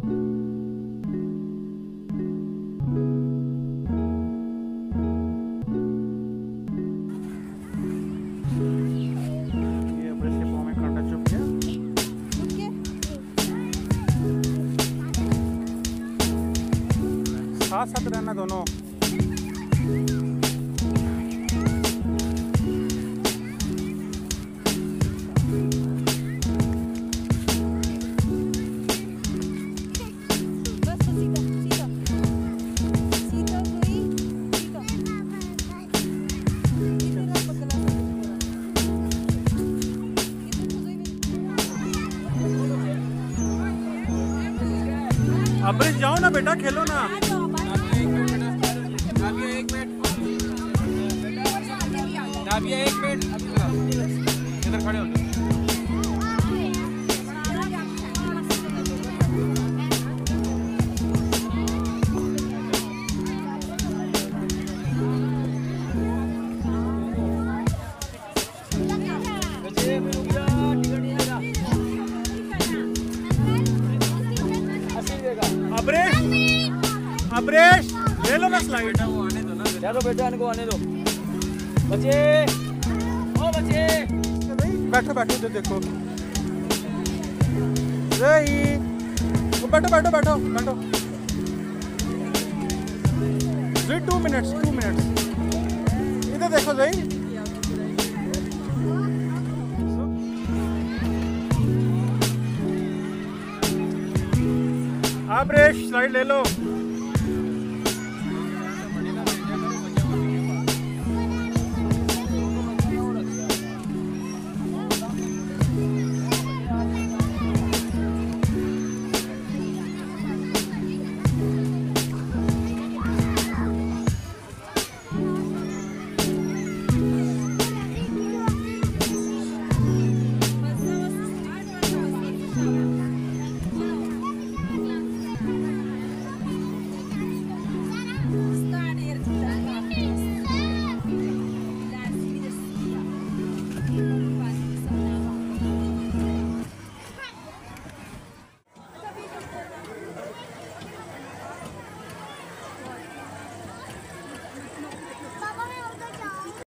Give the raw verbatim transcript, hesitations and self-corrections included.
साथ साथ रहना दोनों। अब्रिश जाओ ना बेटा, खेलो ना। नाबिया एक मिनट इधर खड़े हो। अब्रिश अब्रिश ले लो ना स्लाइड। आने दो ना, ले दो बेटा, इनको आने दो। बच्चे ओ बच्चे बैठो बैठो, तो देखो रही, बैठो बैठो बैठो बैठो। टू मिनट्स टू मिनट्स इधर देखो जई। अब्रिश स्लाइड ले लो।